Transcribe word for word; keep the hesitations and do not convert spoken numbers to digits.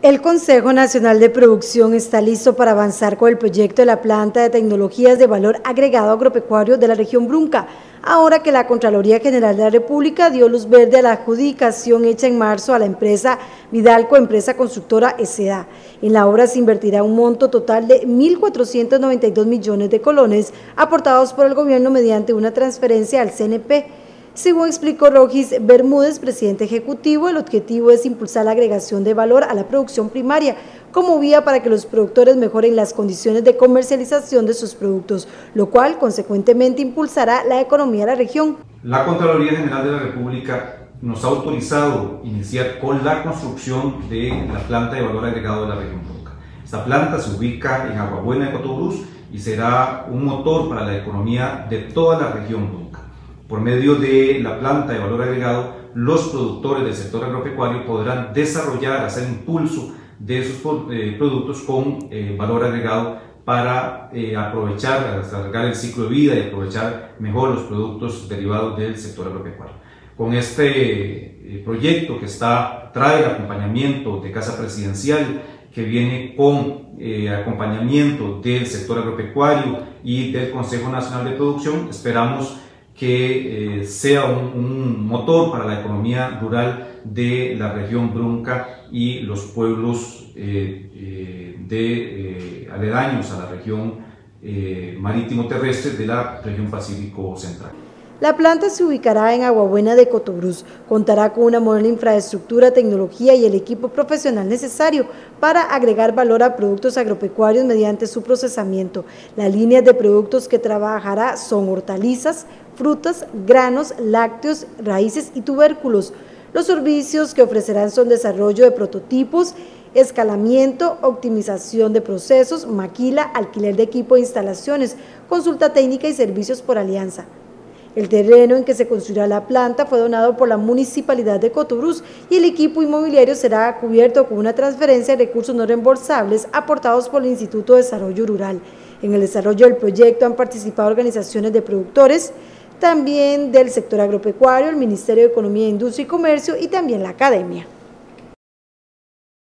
El Consejo Nacional de Producción está listo para avanzar con el proyecto de la planta de tecnologías de valor agregado agropecuario de la región Brunca, ahora que la Contraloría General de la República dio luz verde a la adjudicación hecha en marzo a la empresa Vidalco, empresa constructora S A En la obra se invertirá un monto total de mil cuatrocientos noventa y dos millones de colones aportados por el gobierno mediante una transferencia al C N P. Según explicó Rogis Bermúdez, presidente ejecutivo, el objetivo es impulsar la agregación de valor a la producción primaria como vía para que los productores mejoren las condiciones de comercialización de sus productos, lo cual consecuentemente impulsará la economía de la región. La Contraloría General de la República nos ha autorizado iniciar con la construcción de la planta de valor agregado de la región Brunca. Esta planta se ubica en Aguabuena de Cotobruz y será un motor para la economía de toda la región Brunca. Por medio de la planta de valor agregado, los productores del sector agropecuario podrán desarrollar, hacer impulso de esos eh, productos con eh, valor agregado para eh, aprovechar, alargar el ciclo de vida y aprovechar mejor los productos derivados del sector agropecuario. Con este eh, proyecto que está, trae el acompañamiento de Casa Presidencial, que viene con eh, acompañamiento del sector agropecuario y del Consejo Nacional de Producción, esperamos que eh, sea un, un motor para la economía rural de la región Brunca y los pueblos eh, eh, de, eh, aledaños a la región eh, marítimo-terrestre de la región Pacífico Central. La planta se ubicará en Aguabuena de Cotobruz, contará con una moderna infraestructura, tecnología y el equipo profesional necesario para agregar valor a productos agropecuarios mediante su procesamiento. Las líneas de productos que trabajará son hortalizas, frutas, granos, lácteos, raíces y tubérculos. Los servicios que ofrecerán son desarrollo de prototipos, escalamiento, optimización de procesos, maquila, alquiler de equipo e instalaciones, consulta técnica y servicios por alianza. El terreno en que se construirá la planta fue donado por la Municipalidad de Cotobruz y el equipo inmobiliario será cubierto con una transferencia de recursos no reembolsables aportados por el Instituto de Desarrollo Rural. En el desarrollo del proyecto han participado organizaciones de productores, también del sector agropecuario, el Ministerio de Economía, Industria y Comercio y también la academia.